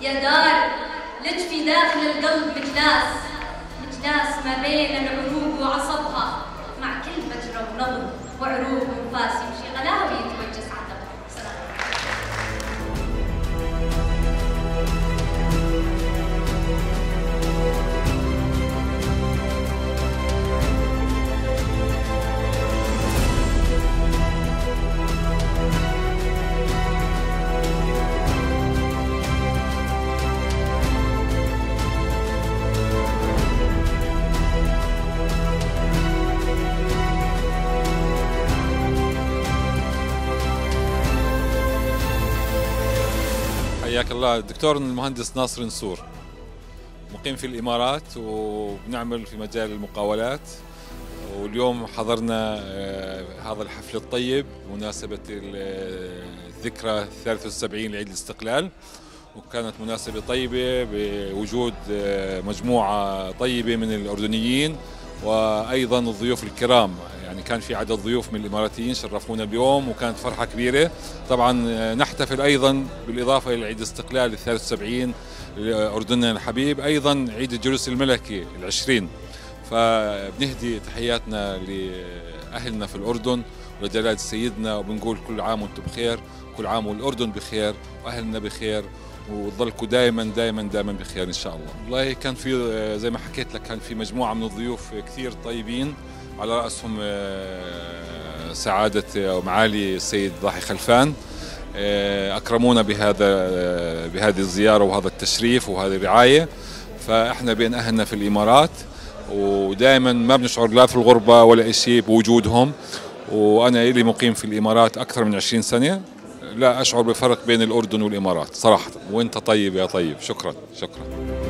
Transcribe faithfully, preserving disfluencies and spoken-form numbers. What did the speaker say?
يا دار لجفي داخل القلب مجلاس، مجلاس ما بين العروق وعصبها، مع كل مجرى ونبض وعروق وانفاس يمشي غلاها ويتوجس عتبها. سلام. حياك الله. الدكتور المهندس ناصر نسور، مقيم في الإمارات وبنعمل في مجال المقاولات، واليوم حضرنا هذا الحفل الطيب بمناسبة الذكرى الثالثة والسبعين لعيد الاستقلال، وكانت مناسبة طيبة بوجود مجموعة طيبة من الأردنيين وأيضا الضيوف الكرام. يعني كان في عدد ضيوف من الإماراتيين شرفونا اليوم وكانت فرحة كبيرة. طبعا نحتفل أيضا بالإضافة إلى عيد الاستقلال الثالث والسبعين لأردننا الحبيب أيضا عيد الجلوس الملكي العشرين، فبنهدي تحياتنا لأهلنا في الأردن ولجلالة سيدنا، وبنقول كل عام وانتم بخير، كل عام والأردن بخير وأهلنا بخير، وتضلكم دائما دائما دائما بخير إن شاء الله. والله كان في زي ما حكيت لك كان في مجموعة من الضيوف كثير طيبين، على رأسهم سعادة ومعالي السيد ضاحي خلفان، أكرمونا بهذا بهذه الزيارة وهذا التشريف وهذه الرعاية. فإحنا بين أهلنا في الإمارات، ودائما ما بنشعر لا في الغربة ولا شيء بوجودهم. وأنا لي مقيم في الإمارات أكثر من عشرين سنة، لا أشعر بفرق بين الأردن والإمارات صراحة. وأنت طيب يا طيب، شكرا شكرا.